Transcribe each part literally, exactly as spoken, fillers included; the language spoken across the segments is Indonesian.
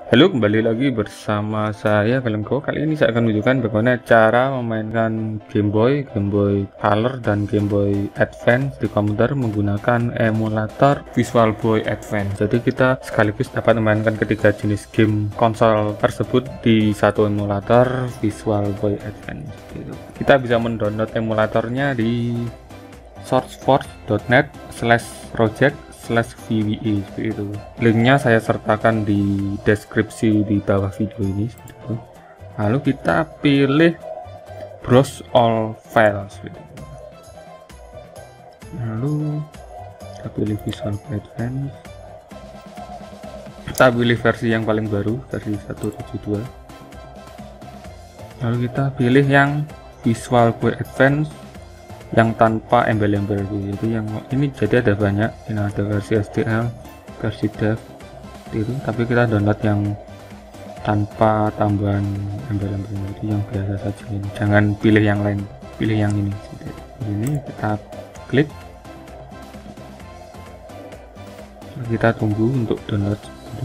Halo, kembali lagi bersama saya Valenco. Kali ini saya akan menunjukkan bagaimana cara memainkan Game Boy, Game Boy Color, dan Game Boy Advance di komputer menggunakan emulator Visual Boy Advance. Jadi kita sekaligus dapat memainkan ketiga jenis game konsol tersebut di satu emulator Visual Boy Advance. Kita bisa mendownload emulatornya di sourceforge dot net slash project slash V V E seperti itu. Linknya saya sertakan di deskripsi di bawah video ini seperti itu. Lalu kita pilih browse all files seperti itu. Lalu kita pilih Visual Boy Advance. Kita pilih versi yang paling baru, versi satu tujuh dua. Lalu kita pilih yang Visual Boy Advance yang tanpa embel-embel, jadi yang ini jadi ada banyak, ini ada versi S T L, versi dev itu, tapi kita download yang tanpa tambahan embel-embel, jadi yang biasa saja ini. Jangan pilih yang lain, pilih yang ini. Ini kita klik, kita tunggu untuk download.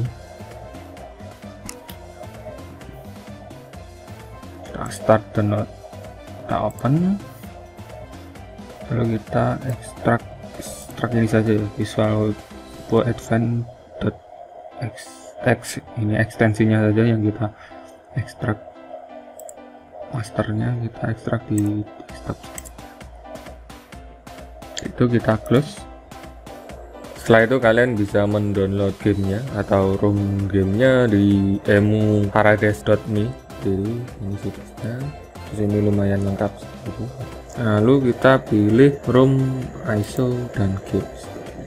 Kita start download, kita open, lalu kita ekstrak ekstrak ini saja ya, Visual Boy Advance .x ini ekstensinya saja yang kita ekstrak, masternya kita ekstrak di desktop. Itu kita close. Setelah itu kalian bisa mendownload gamenya atau ROM gamenya di emu paradise dot me. Jadi ini situsnya, di sini lumayan lengkap seperti. Lalu kita pilih ROM, I S O, dan games.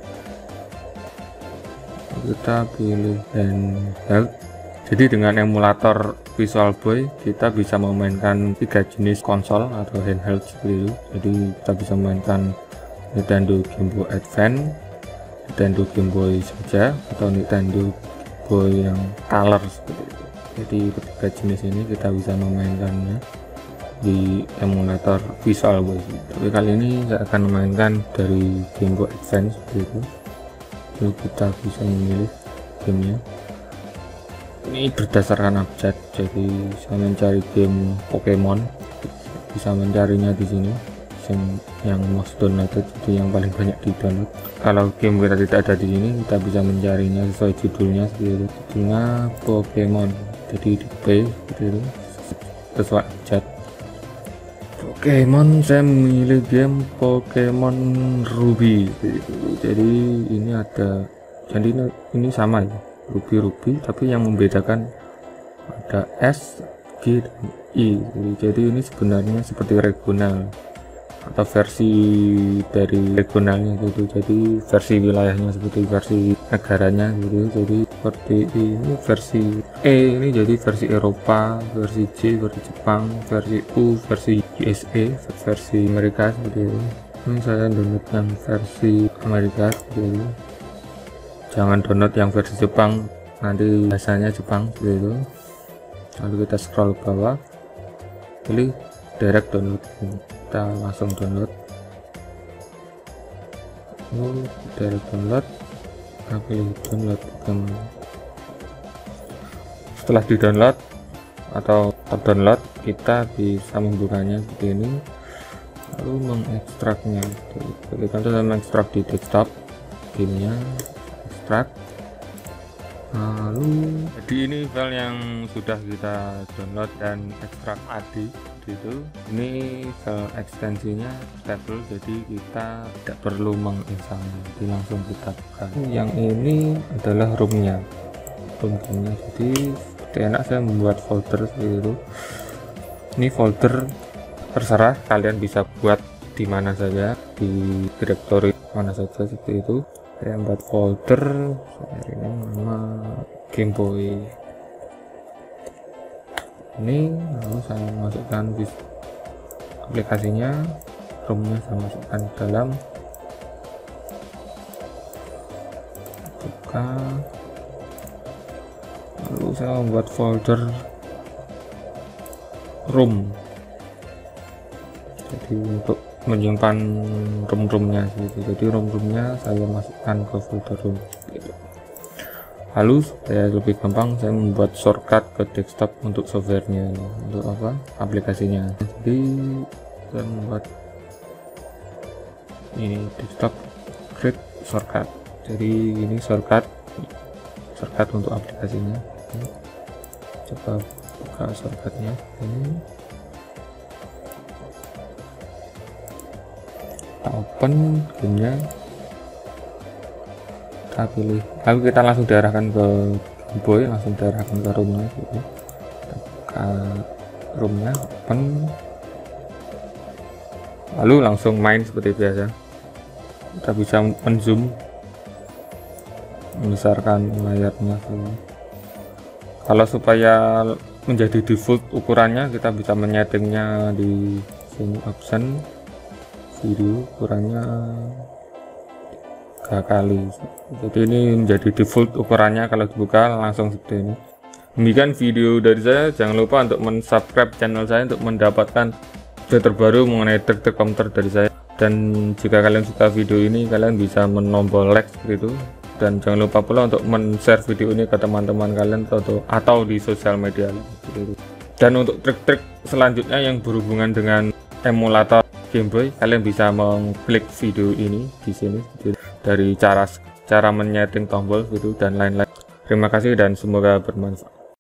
Kita pilih handheld. Jadi dengan emulator Visual Boy kita bisa memainkan tiga jenis konsol atau handheld seperti itu. Jadi kita bisa memainkan Nintendo Game Boy Advance, Nintendo Game Boy saja, atau Nintendo Game Boy yang color seperti itu. Jadi ketiga jenis ini kita bisa memainkannya di emulator Visual Boy. Tapi kali ini saya akan memainkan dari Game Boy Advance seperti itu. Lalu kita bisa memilih gamenya. Ini berdasarkan abjad, jadi saya mencari game Pokemon, bisa mencarinya di sini. Yang most downloaded, jadi yang paling banyak di download. Kalau game kita tidak ada di sini, kita bisa mencarinya sesuai judulnya seperti itu. Judulnya Pokemon, jadi di P seperti itu, sesuai abjad. Pokemon, saya memilih game Pokemon Ruby. Jadi ini ada, jadi ini sama ya, Ruby Ruby, tapi yang membedakan ada S, G, dan I. Jadi ini sebenarnya seperti regional atau versi dari regionalnya gitu. Jadi versi wilayahnya seperti versi negaranya gitu. Jadi seperti ini versi E, ini jadi versi Eropa, versi J versi Jepang, versi U versi U S A, versi Amerika seperti itu. Ini saya download yang versi Amerika seperti itu. Jangan download yang versi Jepang, nanti bahasanya Jepang seperti itu. Lalu kita scroll ke bawah, pilih direct download, kita langsung download. Lalu direct download, kita pilih download. Setelah di download atau terdownload, kita bisa membukanya seperti ini, lalu mengekstraknya. Jadi kan saya mengekstrak di desktop gamenya, ekstrak. Lalu jadi ini file yang sudah kita download dan ekstrak tadi itu. Ini file ekstensinya stable, jadi kita tidak perlu menginstalnya, jadi langsung kita buka. Yang ini adalah ROM-nya, ROM-nya. Jadi seperti enak saya membuat folder seperti itu. Ini folder terserah, kalian bisa buat di mana saja, di direktori mana saja seperti itu. Saya buat folder, saya ini nama Game Boy ini, lalu saya masukkan aplikasinya, ROM-nya saya masukkan ke dalam, buka, lalu saya membuat folder ROM. Jadi untuk menyimpan ROM-ROMnya gitu. Jadi ROM-ROMnya saya masukkan ke folder ROM gitu. Lalu supaya lebih gampang saya membuat shortcut ke desktop untuk softwarenya, untuk apa aplikasinya. Jadi saya membuat ini desktop create shortcut. Jadi ini shortcut shortcut untuk aplikasinya. Coba buka shortcutnya ini, kita open gamenya, kita pilih, lalu kita langsung diarahkan ke boy, langsung diarahkan ke roomnya gitu. Kita buka roomnya, open, lalu langsung main seperti biasa. Kita bisa menzoom, membesarkan layarnya. Kalau supaya menjadi default ukurannya, kita bisa menyetingnya di sini, option video, ukurannya tiga kali. Jadi ini menjadi default ukurannya. Kalau dibuka langsung seperti ini. Demikian video dari saya. Jangan lupa untuk mensubscribe channel saya untuk mendapatkan video terbaru mengenai trik-trik komputer dari saya. Dan jika kalian suka video ini, kalian bisa menombol like seperti itu. Dan jangan lupa pula untuk men-share video ini ke teman-teman kalian atau atau di sosial media. Dan untuk trik-trik selanjutnya yang berhubungan dengan emulator Game Boy, kalian bisa mengklik video ini di sini dari cara cara menyeting tombol gitu dan lain-lain. Terima kasih dan semoga bermanfaat.